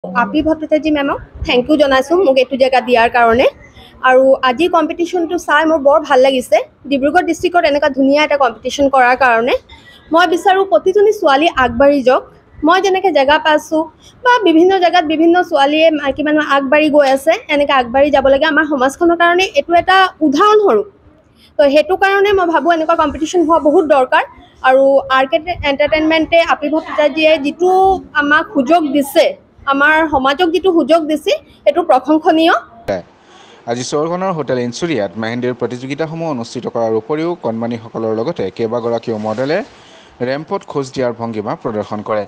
আপি Bhattacharya মেমক thank U জনাইছোঁ মোক এইটো জেগা দিয়াৰ কাৰণে। আৰু আজি কম্পিটিশ্যনটো চাই মোৰ বৰ ভাল লাগিছে। ডিব্ৰুগড় ডিষ্ট্ৰিক্টত এনেকুৱা ধুনীয়া এটা কম্পিটিশ্যন কৰাৰ কাৰণে মই বিচাৰোঁ প্ৰতিজনী ছোৱালী আগবাঢ়ি যাওক। মই যেনেকৈ জেগা পাইছোঁ বা বিভিন্ন জেগাত বিভিন্ন ছোৱালীয়ে মাইকী মানুহ আগবাঢ়ি গৈ আছে, এনেকৈ আগবাঢ়ি যাব লাগে। আমাৰ সমাজখনৰ কাৰণে এইটো এটা উদাহৰণস্বৰূপ। তো সেইটো কাৰণে মই ভাবোঁ এনেকুৱা কম্পিটিশ্যন হোৱা বহুত দৰকাৰ। আৰু আৰ.কে এণ্টাৰটেইনমেণ্টে আপি ভট্টাচাৰ্যই যিটো আমাক সুযোগ দিছে, আমাৰ সমাজক যিটো সুযোগ দিছে, সেইটো প্ৰশংসনীয়। আজি চহৰখনৰ হোটেল ইনচুৰিয়াত মেহেন্দীৰ প্ৰতিযোগিতাসমূহ অনুষ্ঠিত কৰাৰ উপৰিও কণমানিসকলৰ লগতে কেইবাগৰাকীও মডেলে ৰেম্পত খোজ দিয়াৰ ভংগীমা প্ৰদৰ্শন কৰে।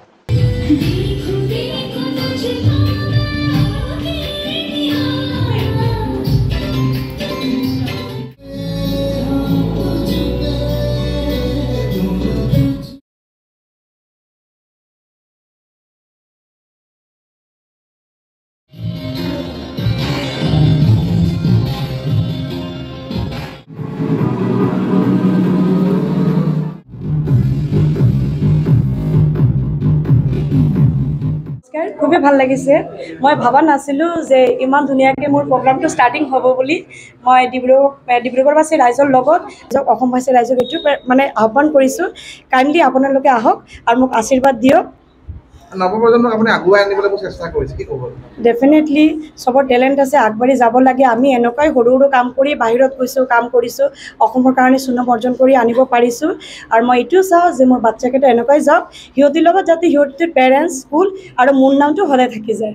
খুবেই ভাল লাগিছে। মই ভবা নাছিলোঁ যে ইমান ধুনীয়াকৈ মোৰ প্ৰগ্ৰামটো ষ্টাৰ্টিং হ'ব বুলি। মই ডিব্ৰুগড়বাসী ৰাইজৰ লগত অসমবাসী ৰাইজক এইটো মানে আহ্বান কৰিছোঁ, কাইণ্ডলি আপোনালোকে আহক আৰু মোক আশীৰ্বাদ দিয়ক। নৱপ্ৰজন্মক আপুনি আগুৱাই আনিবলৈ চেষ্টা কৰিছে, কি ক'ব? ডেফিনেটলি চবৰ টেলেণ্ট আছে, আগবাঢ়ি যাব লাগে। আমি এনেকুৱাই সৰু সৰু কাম কৰি বাহিৰত গৈছোঁ, কাম কৰিছোঁ, অসমৰ কাৰণে সুনাম অৰ্জন কৰি আনিব পাৰিছোঁ। আৰু মই এইটোও চাওঁ যে মোৰ বাচ্চাকেইটা এনেকুৱাই যাওক, সিহঁতিৰ লগত যাতে সিহঁতিৰ পেৰেণ্টছ, স্কুল আৰু মোৰ নামটো সদায় থাকি যায়।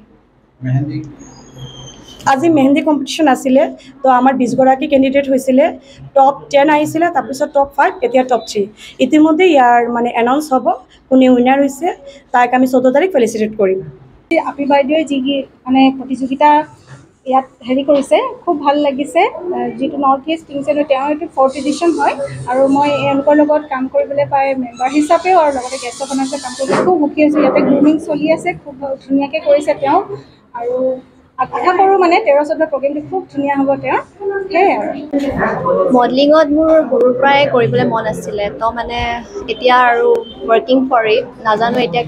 আজি মেহেন্দী কম্পিটিশ্যন আছিলে, তো আমাৰ 20গৰাকী কেণ্ডিডেট হৈছিলে। টপ 10 আহিছিলে, তাৰপিছত টপ 5, এতিয়া টপ 3। ইতিমধ্যে ইয়াৰ মানে এনাউন্স হ'ব কোনে উইনাৰ হৈছে। তাইক আমি 14 তাৰিখ ফেলিচিটেট কৰিম। আপি বাইদেৱে যি মানে প্ৰতিযোগিতা ইয়াত কৰিছে, খুব ভাল লাগিছে। যিটো নৰ্থ ইষ্ট কিংছেনো তেওঁ এইটো 4th এডিশ্যন হয়। আৰু মই এওঁলোকৰ লগত কাম কৰিবলৈ পাই মেম্বাৰ হিচাপেও আৰু লগতে গেষ্ট অফ অনাৰ কাম কৰিবলৈ খুব সুখী হৈছোঁ। ইয়াতে গ্ৰুমিং চলি আছে, খুব ধুনীয়াকৈ কৰিছে তেওঁ। আৰু আশা কৰোঁ মানে 13-14 প্ৰগ্ৰেমটো খুব ধুনীয়া হ'ব তেওঁৰ। সেয়াই আৰু মডেলিঙত মোৰ সৰুৰ পৰাই কৰিবলৈ মন আছিলে, তো মানে এতিয়া আৰু ৱৰ্কিং ফৰ ইট। নাজানো এতিয়া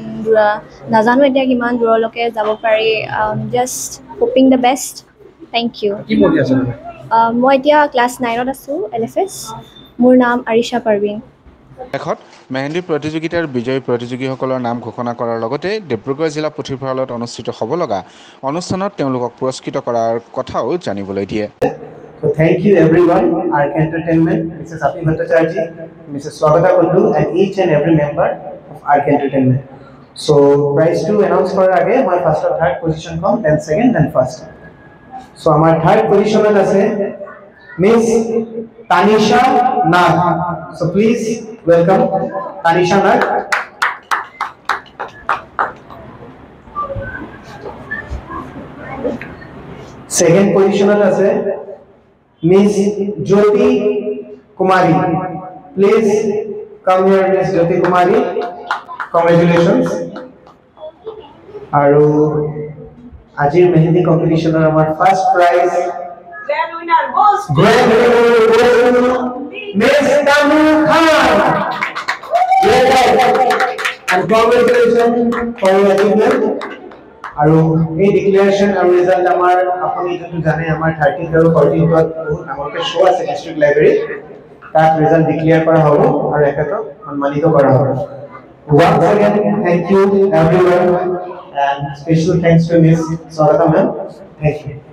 কিমান দূৰলৈকে যাব পাৰি। Just hoping the best. Thank you. মই এতিয়া ক্লাছ 9ত আছোঁ, LFS। মোৰ নাম আৰিশা পাৰভিন। শেষত মেহেন্দী প্ৰতিযোগিতাৰ বিজয়ী প্ৰতিযোগীসকলৰ নাম ঘোষণা কৰাৰ লগতে ডিব্ৰুগড় জিলা পুথিভঁৰালত অনুষ্ঠিত হ'ব লগা অনুষ্ঠানত তেওঁলোকক পুৰস্কৃত কৰাৰ কথাও জানিবলৈ দিয়ে। So thank you everyone, R.K Entertainment, Mrs. Api Bhattacharya, Mrs. Swagata Kundu, and each and every member of R.K Entertainment. So prize to announce for again, my first or third position come, then second, then first. So our third position is Miss Tanisha Nag. So please welcome Tanisha Nag. Second position is Miss Jyoti Kumari. Please come here, Miss Jyoti Kumari. Congratulations. Aru Ajir Mehendi competition our first prize. Grand winner goes to Miss Tanu Khan. And congratulations for your achievement. আৰু এই declaration আৰু result আমাৰ আপুনি যেটো জানে আমাৰ 13th আৰু 14th বহুত আমাকে শো আছে ডিস্ট্ৰিক্ট লাইব্ৰেৰী তাত ৰিজাল্ট ডিক্লেয়াৰ কৰা হ'ব আৰু একেটা সন্মানিত কৰা হ'ব। Once again, thank you everyone and special thanks to Miss Swagata ma'am. Thank you.